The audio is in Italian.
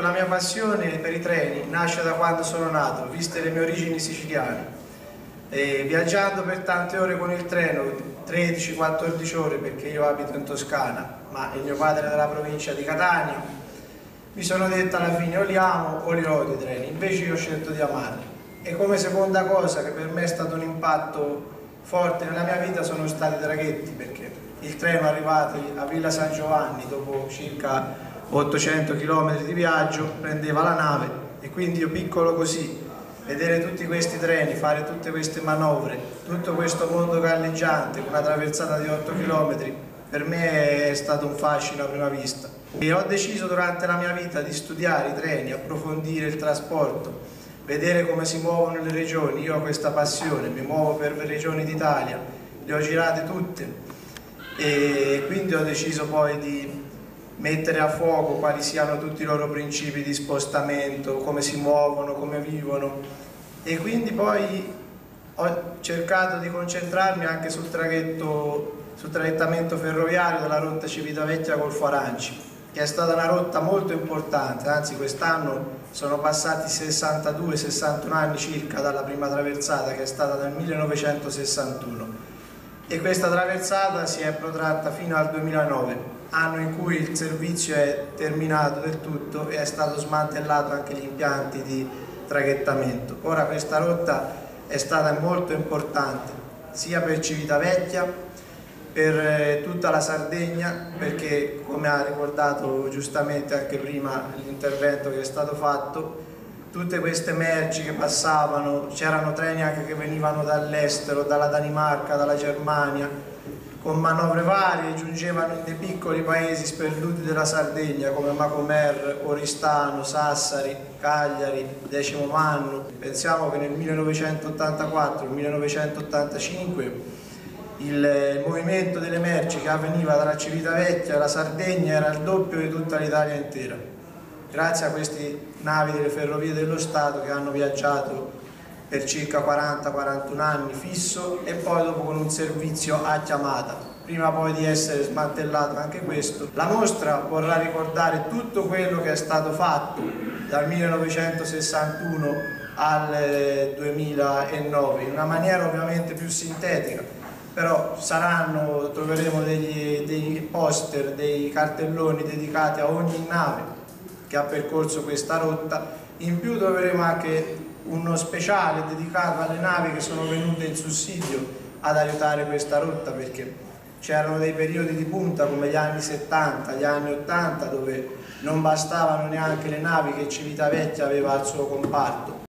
la mia passione per i treni nasce da quando sono nato, viste le mie origini siciliane. Viaggiando per tante ore con il treno, 13-14 ore perché io abito in Toscana, ma il mio padre è della provincia di Catania, mi sono detto alla fine o li amo o li odio i treni, invece io ho scelto di amarli. E come seconda cosa che per me è stato un impatto forte nella mia vita sono stati i traghetti, perché il treno arrivato a Villa San Giovanni dopo circa 800 km di viaggio prendeva la nave, e quindi io piccolo così, vedere tutti questi treni, fare tutte queste manovre, tutto questo mondo galleggiante, una traversata di 8 km, per me è stato un fascino a prima vista. E ho deciso durante la mia vita di studiare i treni, approfondire il trasporto, vedere come si muovono le regioni. Io ho questa passione, mi muovo per le regioni d'Italia, le ho girate tutte, e quindi ho deciso poi di mettere a fuoco quali siano tutti i loro principi di spostamento, come si muovono, come vivono, e quindi poi ho cercato di concentrarmi anche sul traghettamento ferroviario della rotta Civitavecchia-Golfo Aranci, che è stata una rotta molto importante, anzi quest'anno sono passati 62-61 anni circa dalla prima traversata, che è stata nel 1961, e questa traversata si è protratta fino al 2009, anno in cui il servizio è terminato del tutto e è stato smantellato anche gli impianti di traghettamento. Ora questa rotta è stata molto importante sia per Civitavecchia, per tutta la Sardegna, perché come ha ricordato giustamente anche prima l'intervento che è stato fatto, tutte queste merci che passavano, c'erano treni anche che venivano dall'estero, dalla Danimarca, dalla Germania, con manovre varie giungevano in dei piccoli paesi sperduti della Sardegna come Macomer, Oristano, Sassari, Cagliari, Decimo Mannu. Pensiamo che nel 1984-1985 il movimento delle merci che avveniva dalla Civitavecchia alla Sardegna era il doppio di tutta l'Italia intera, grazie a queste navi delle Ferrovie dello Stato che hanno viaggiato per circa 40-41 anni fisso, e poi dopo con un servizio a chiamata, prima poi di essere smantellato anche questo. La mostra vorrà ricordare tutto quello che è stato fatto dal 1961 al 2009, in una maniera ovviamente più sintetica, però troveremo dei poster, dei cartelloni dedicati a ogni nave che ha percorso questa rotta. In più troveremo anche uno speciale dedicato alle navi che sono venute in sussidio ad aiutare questa rotta, perché c'erano dei periodi di punta come gli anni 70, gli anni 80, dove non bastavano neanche le navi che Civitavecchia aveva al suo comparto.